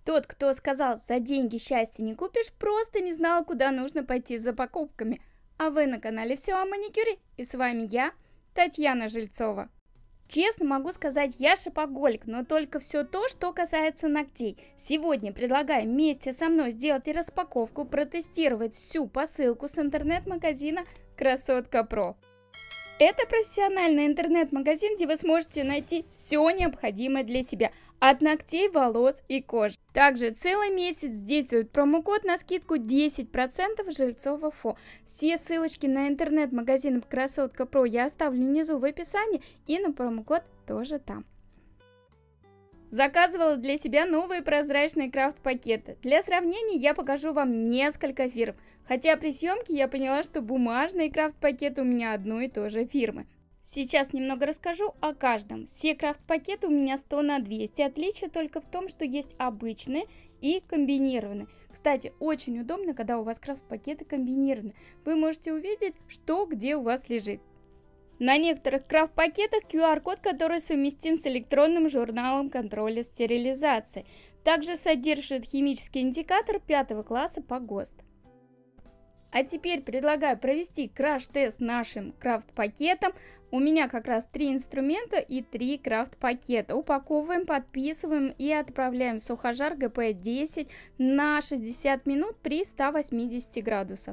Тот, кто сказал «за деньги счастья не купишь», просто не знал, куда нужно пойти за покупками. А вы на канале «Все о маникюре», и с вами я, Татьяна Жильцова. Честно могу сказать, я шопоголик, но только все то, что касается ногтей. Сегодня предлагаю вместе со мной сделать распаковку, протестировать всю посылку с интернет-магазина Красотка Про. Это профессиональный интернет-магазин, где вы сможете найти все необходимое для себя, от ногтей, волос и кожи. Также целый месяц действует промокод на скидку 10% Жильцова ФО. Все ссылочки на интернет-магазин Красотка Про я оставлю внизу в описании, и на промокод тоже там. Заказывала для себя новые прозрачные крафт-пакеты. Для сравнения я покажу вам несколько фирм. Хотя при съемке я поняла, что бумажные крафт-пакеты у меня одной и той же фирмы. Сейчас немного расскажу о каждом. Все крафт-пакеты у меня 100 на 200. Отличие только в том, что есть обычные и комбинированные. Кстати, очень удобно, когда у вас крафт-пакеты комбинированы. Вы можете увидеть, что где у вас лежит. На некоторых крафт-пакетах QR-код, который совместим с электронным журналом контроля стерилизации. Также содержит химический индикатор 5 класса по ГОСТ. А теперь предлагаю провести краш-тест нашим крафт-пакетом. У меня как раз 3 инструмента и 3 крафт-пакета. Упаковываем, подписываем и отправляем в сухожар ГП-10 на 60 минут при 180 градусах.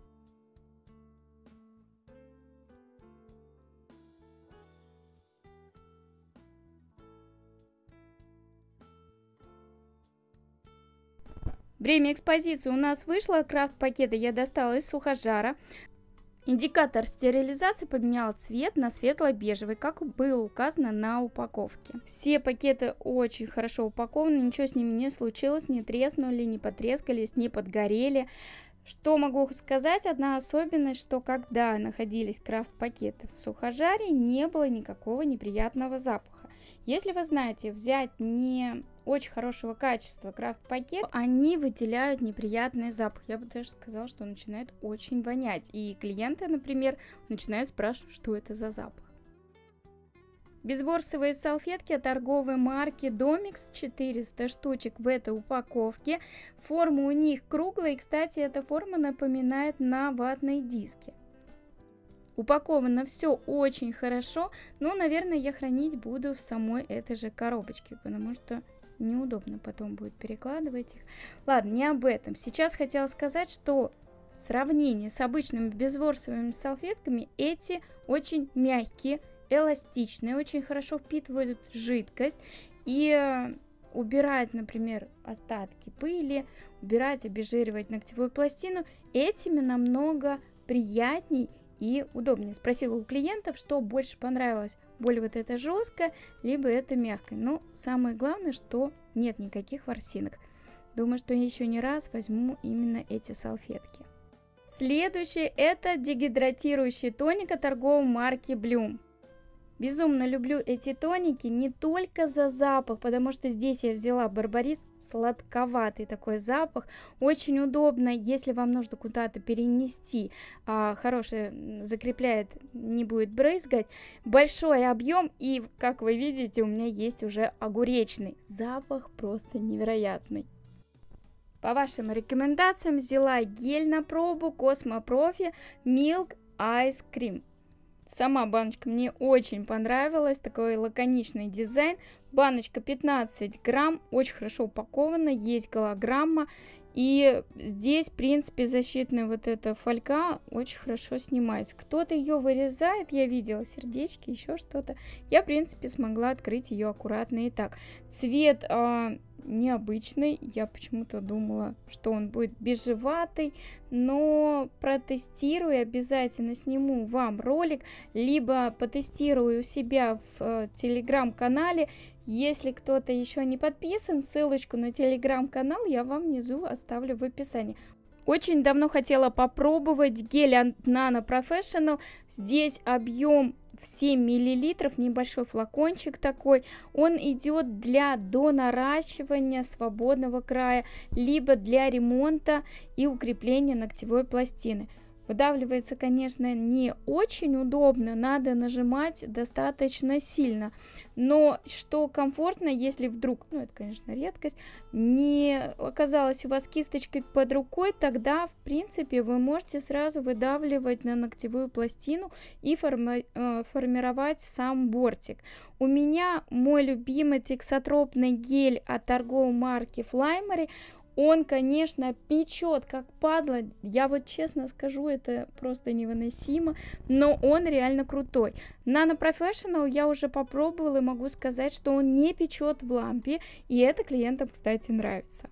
Время экспозиции у нас вышло. Крафт-пакеты я достала из сухожара. Индикатор стерилизации поменял цвет на светло-бежевый, как было указано на упаковке. Все пакеты очень хорошо упакованы, ничего с ними не случилось, не треснули, не потрескались, не подгорели. Что могу сказать? Одна особенность, что когда находились крафт-пакеты в сухожаре, не было никакого неприятного запаха. Если вы знаете, взять не очень хорошего качества крафт-пакет, они выделяют неприятный запах. Я бы даже сказала, что начинает очень вонять. И клиенты, например, начинают спрашивать, что это за запах. Безворсовые салфетки от торговой марки Домикс, 400 штучек в этой упаковке. Форма у них круглая, и, кстати, эта форма напоминает на ватные диски. Упаковано все очень хорошо, но, наверное, я хранить буду в самой этой же коробочке, потому что неудобно потом будет перекладывать их. Ладно, не об этом. Сейчас хотела сказать, что в сравнении с обычными безворсовыми салфетками эти очень мягкие, эластичные, очень хорошо впитывают жидкость и убирать, например, остатки пыли, убирать, обезжиривать ногтевую пластину. Этими намного приятней и удобнее. Спросила у клиентов, что больше понравилось, более вот это жесткое, либо это мягкое. Но самое главное, что нет никаких ворсинок. Думаю, что я еще не раз возьму именно эти салфетки. Следующий это дегидратирующий тоник от торговой марки Bloom. Безумно люблю эти тоники не только за запах, потому что здесь я взяла Барбарис, сладковатый такой запах. Очень удобно, если вам нужно куда-то перенести. Хороший закрепляет, не будет брызгать. Большой объем, и, как вы видите, у меня есть уже огуречный. Запах просто невероятный. По вашим рекомендациям взяла гель на пробу Cosmo Profi Milk Ice Cream. Сама баночка мне очень понравилась, такой лаконичный дизайн. Баночка 15 грамм, очень хорошо упакована, есть голограмма. И здесь, в принципе, защитная вот эта фольга очень хорошо снимается. Кто-то ее вырезает, я видела сердечки, еще что-то. Я, в принципе, смогла открыть ее аккуратно и так. Цвет необычный, я почему-то думала, что он будет бежеватый, но протестирую, обязательно сниму вам ролик, либо потестирую у себя в телеграм-канале. Если кто-то еще не подписан, ссылочку на телеграм-канал я вам внизу оставлю в описании. Очень давно хотела попробовать гель от Nano Professional. Здесь объем в 7 мл, небольшой флакончик такой. Он идет для донаращивания свободного края, либо для ремонта и укрепления ногтевой пластины. Выдавливается, конечно, не очень удобно, надо нажимать достаточно сильно. Но что комфортно, если вдруг, ну это, конечно, редкость, не оказалась у вас кисточкой под рукой, тогда, в принципе, вы можете сразу выдавливать на ногтевую пластину и формировать сам бортик. У меня мой любимый тексотропный гель от торговой марки Flymery. Он, конечно, печет как падла, я вот честно скажу, это просто невыносимо, но он реально крутой. Nano Professional я уже попробовала и могу сказать, что он не печет в лампе, и это клиентам, кстати, нравится.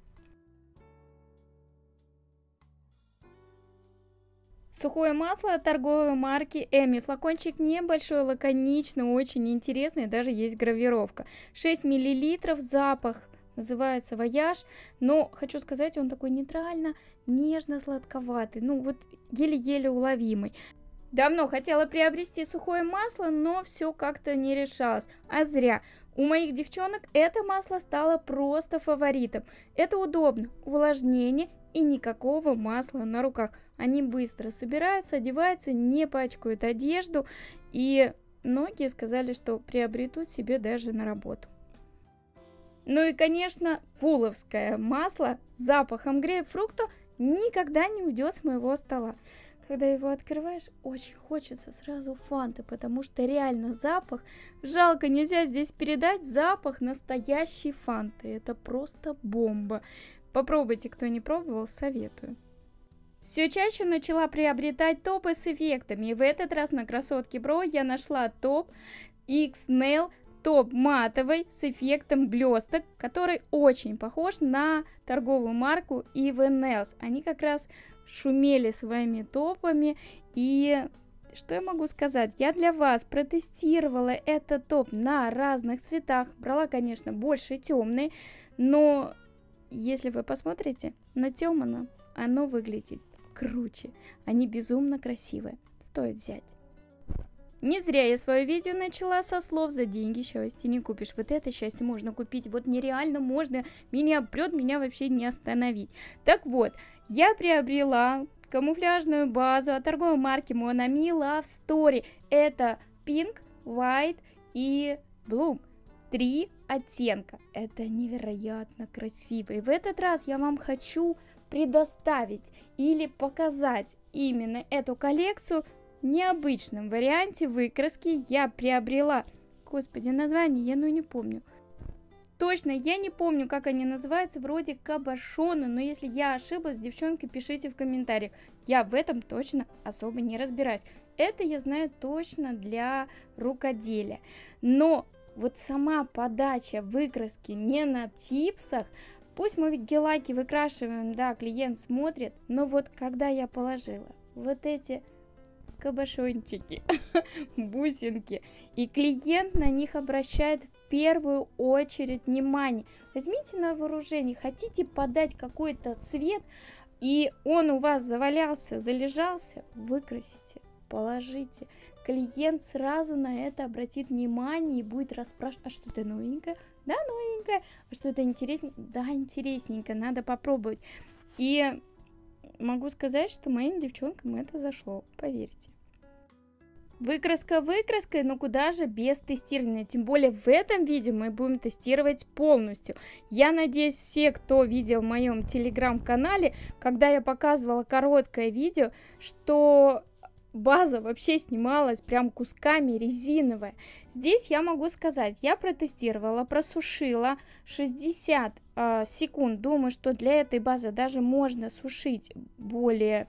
Сухое масло от торговой марки Эми. Флакончик небольшой, лаконичный, очень интересный, даже есть гравировка. 6 мл, запах называется Вояж, но хочу сказать, он такой нейтрально, нежно-сладковатый, ну вот еле-еле уловимый. Давно хотела приобрести сухое масло, но все как-то не решалось, а зря. У моих девчонок это масло стало просто фаворитом. Это удобно, увлажнение и никакого масла на руках. Они быстро собираются, одеваются, не пачкают одежду, и многие сказали, что приобретут себе даже на работу. Ну и, конечно, фуловское масло с запахом грейпфрукта никогда не уйдет с моего стола. Когда его открываешь, очень хочется сразу фанты, потому что реально запах, жалко, нельзя здесь передать запах настоящей фанты. Это просто бомба. Попробуйте, кто не пробовал, советую. Все чаще начала приобретать топы с эффектами. И в этот раз на Красотке Бро я нашла топ X-Nail, топ матовый с эффектом блесток, который очень похож на торговую марку Eve Nails. Они как раз шумели своими топами. И что я могу сказать? Я для вас протестировала этот топ на разных цветах. Брала, конечно, больше темный, но если вы посмотрите на темно, оно выглядит круче. Они безумно красивые. Стоит взять. Не зря я свое видео начала со слов: за деньги счастье не купишь. Вот это счастье можно купить, вот нереально можно, меня прет, меня вообще не остановить. Так вот, я приобрела камуфляжную базу от торговой марки Monami Love Story. Это Pink, White и Blue. 3 оттенка. Это невероятно красиво. И в этот раз я вам хочу предоставить или показать именно эту коллекцию в необычном варианте выкраски. Я приобрела, господи, название я не помню. Точно, я не помню, как они называются, вроде кабошоны, но если я ошиблась, девчонки, пишите в комментариях. Я в этом точно особо не разбираюсь. Это я знаю точно для рукоделия. Но вот сама подача выкраски не на типсах. Пусть мы гель-лаки выкрашиваем, да, клиент смотрит, но вот когда я положила вот эти кабошончики, бусинки, и клиент на них обращает в первую очередь внимание. Возьмите на вооружение, хотите подать какой-то цвет, и он у вас завалялся, залежался, выкрасите, положите. Клиент сразу на это обратит внимание и будет расспрашивать: а что это новенькое? Да, новенькое. А что это интересненько? Да, интересненько, надо попробовать. И могу сказать, что моим девчонкам это зашло, поверьте. Выкраска выкраской, но куда же без тестирования. Тем более в этом видео мы будем тестировать полностью. Я надеюсь, все, кто видел в моем телеграм-канале, когда я показывала короткое видео, что база вообще снималась прям кусками, резиновая. Здесь я могу сказать, я протестировала, просушила 60 секунд. Думаю, что для этой базы даже можно сушить более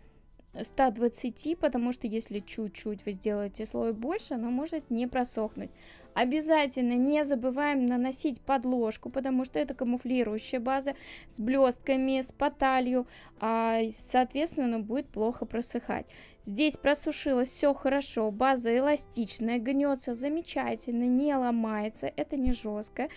120, потому что если чуть-чуть вы сделаете слой больше, она может не просохнуть. Обязательно не забываем наносить подложку, потому что это камуфлирующая база с блестками, с поталью, соответственно, она будет плохо просыхать. Здесь просушилось все хорошо, база эластичная, гнется замечательно, не ломается, это не жестко.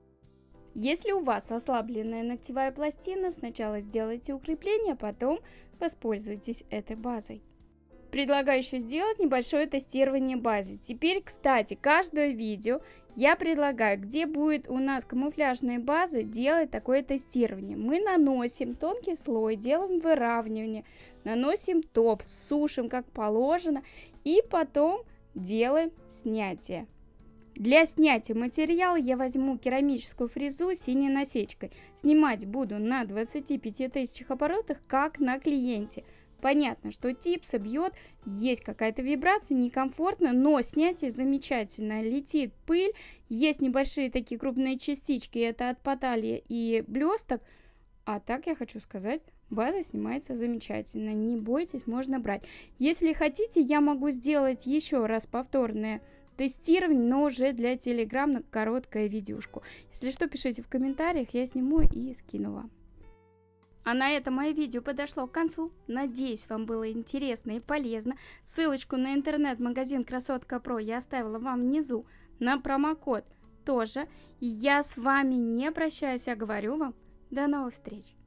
Если у вас ослабленная ногтевая пластина, сначала сделайте укрепление, потом воспользуйтесь этой базой. Предлагаю еще сделать небольшое тестирование базы. Теперь, кстати, каждое видео я предлагаю, где будет у нас камуфляжная база, делать такое тестирование. Мы наносим тонкий слой, делаем выравнивание, наносим топ, сушим как положено и потом делаем снятие. Для снятия материала я возьму керамическую фрезу с синей насечкой. Снимать буду на 25 тысячах оборотах, как на клиенте. Понятно, что типса бьет, есть какая-то вибрация, некомфортно, но снятие замечательно. Летит пыль, есть небольшие такие крупные частички, это от поталья и блесток. А так я хочу сказать, база снимается замечательно, не бойтесь, можно брать. Если хотите, я могу сделать еще раз повторное тестирование, но уже для Telegram на короткое видюшку. Если что, пишите в комментариях, я сниму и скину вам. А на этом мое видео подошло к концу. Надеюсь, вам было интересно и полезно. Ссылочку на интернет-магазин Красотка Про я оставила вам внизу, на промокод тоже. И я с вами не прощаюсь, а говорю вам до новых встреч.